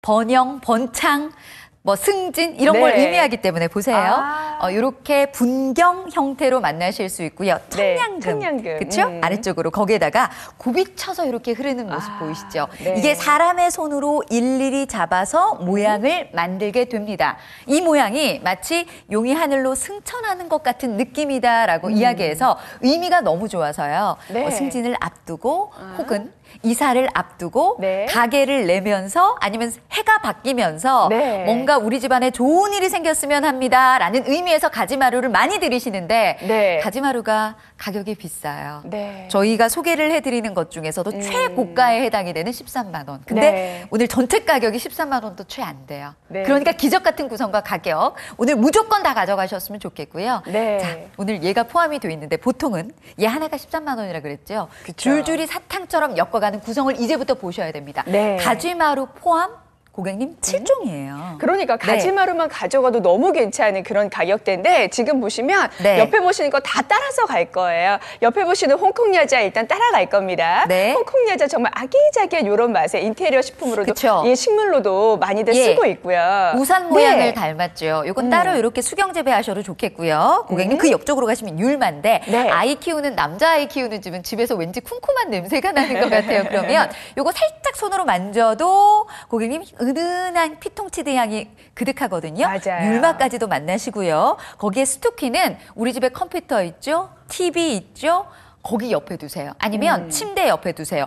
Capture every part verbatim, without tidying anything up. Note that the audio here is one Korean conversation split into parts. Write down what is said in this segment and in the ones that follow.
번영, 번창, 뭐 승진 이런 네. 걸 의미하기 때문에 보세요. 아. 어, 이렇게 분경 형태로 만나실 수 있고요. 청량금, 네, 청량금. 그렇죠? 음. 아래쪽으로 거기에다가 굽이 쳐서 이렇게 흐르는 모습 아, 보이시죠? 네. 이게 사람의 손으로 일일이 잡아서 모양을 만들게 됩니다. 이 모양이 마치 용이 하늘로 승천하는 것 같은 느낌이다라고 음. 이야기해서 의미가 너무 좋아서요. 네. 어, 승진을 앞두고 아. 혹은 이사를 앞두고 네. 가게를 내면서 아니면 해가 바뀌면서 네. 뭔가 우리 집안에 좋은 일이 생겼으면 합니다라는 의미에서 가지마루를 많이 들이시는데 네. 가지마루가 가격이 비싸요. 네. 저희가 소개를 해드리는 것 중에서도 음. 최고가에 해당이 되는 십삼만 원. 근데 네. 오늘 전체 가격이 십삼만 원도 채 안 돼요. 네. 그러니까 기적 같은 구성과 가격 오늘 무조건 다 가져가셨으면 좋겠고요. 네. 자, 오늘 얘가 포함이 돼 있는데 보통은 얘 하나가 십삼만 원이라 그랬죠. 그쵸. 줄줄이 사탕처럼 엮어가는 구성을 이제부터 보셔야 됩니다. 네. 가지마루 포함 고객님 칠 종이에요. 그러니까 가지마루만 네. 가져가도 너무 괜찮은 그런 가격대인데 지금 보시면 네. 옆에 보시는 거 다 따라서 갈 거예요. 옆에 보시는 홍콩 여자 일단 따라갈 겁니다. 네. 홍콩 여자 정말 아기자기한 이런 맛의 인테리어 식품으로도 그쵸. 예, 식물로도 많이들 예. 쓰고 있고요. 우산 모양을 네. 닮았죠. 이건 음. 따로 이렇게 수경 재배하셔도 좋겠고요. 고객님 음. 그 옆쪽으로 가시면 율마인데 네. 아이 키우는 남자아이 키우는 집은 집에서 왠지 쿰쿰한 냄새가 나는 것 같아요. 그러면 이거 살짝 손으로 만져도 고객님 은은한 피톤치드 향이 그득하거든요. 맞아요. 율마까지도 만나시고요. 거기에 스토키는 우리 집에 컴퓨터 있죠? 티비 있죠? 거기 옆에 두세요. 아니면 음. 침대 옆에 두세요.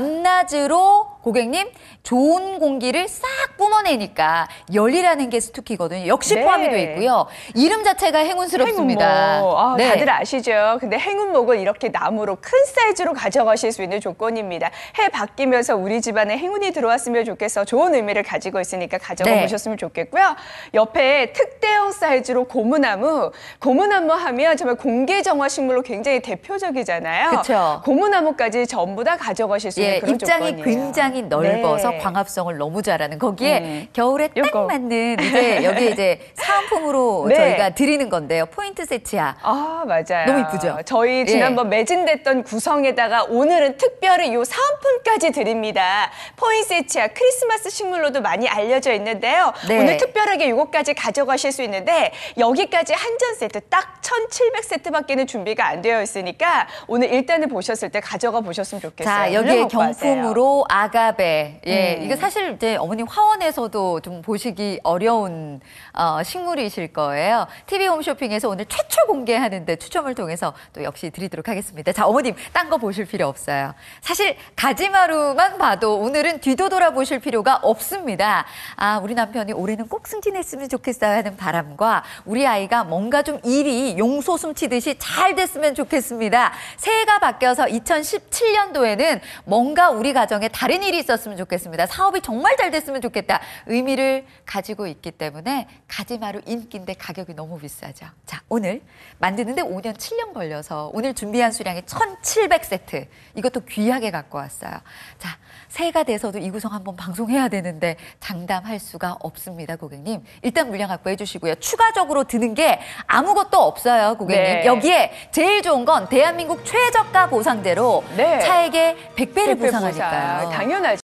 밤낮으로 고객님 좋은 공기를 싹 뿜어내니까 열이라는 게 스투키거든요. 역시 네. 포함이 되어 있고요. 이름 자체가 행운스럽습니다. 행운목. 아, 네. 다들 아시죠? 근데 행운목을 이렇게 나무로 큰 사이즈로 가져가실 수 있는 조건입니다. 해 바뀌면서 우리 집안에 행운이 들어왔으면 좋겠어 좋은 의미를 가지고 있으니까 가져가 네. 보셨으면 좋겠고요. 옆에 특대형 사이즈로 고무나무. 고무나무 하면 정말 공개정화 식물로 굉장히 대표적이잖아요. 그쵸. 고무나무까지 전부 다 가져가실 수 있는 예, 그런 입장이 조건이에요. 굉장히 넓어서 네. 광합성을 너무 잘하는 거기에 음. 겨울에 딱 요거. 맞는 이제 여기 이제 사은품으로 네. 저희가 드리는 건데요. 포인트 세치야. 아, 맞아요. 너무 이쁘죠? 저희 지난번 예. 매진됐던 구성에다가 오늘은 특별히 이 사은품까지 드립니다. 포인세치아 크리스마스 식물로도 많이 알려져 있는데요. 네. 오늘 특별하게 이것까지 가져가실 수 있는데 여기까지 한전 세트 딱 천칠백 세트밖에는 준비가 안 되어 있으니까 오늘 일단은 보셨을 때 가져가 보셨으면 좋겠어요. 자, 여기에 갖고 가세요. 경품으로 아가베. 예, 음. 이거 사실 이제 어머니 화원에서도 좀 보시기 어려운 어, 식물이실 거예요. 티비 홈쇼핑에서 오늘 최초 공개하는데 추첨을 통해서 또 역시 드리도록 하겠습니다. 자, 어머님, 딴 거 보실 필요 없어요. 사실 가지마루만 봐도 오늘은 뒤도돌아 보실 필요가 없습니다. 아, 우리 남편이 올해는 꼭 승진했으면 좋겠어요 하는 바람과 우리 아이가 뭔가 좀 일이 용소숨 치듯이 잘 됐으면 좋겠습니다. 새해가 바뀌어서 이천십칠 년도에는 뭔가 우리 가정에 다른 일이 있었으면 좋겠습니다. 사업이 정말 잘 됐으면 좋겠다. 의미를 가지고 있기 때문에 가지마루 인기인데 가격이 너무 비싸죠. 자, 오늘 만드는데 오 년, 칠 년 걸려서 오늘 준비한 수량이 천칠백 세트. 이것도 귀하게 갖고 왔어요. 자, 새해가 돼서도 이 구성 한번 방송해야 되는데 장담할 수가 없습니다, 고객님. 일단 물량 확보해 주시고요. 추가적으로 드는 게 아무것도 없어요, 고객님. 네. 여기에 제일 좋은 건 대한민국 최저가 보상제로 네. 차액의 백 배를 백 배 보상하니까요. 보상. 당연하죠.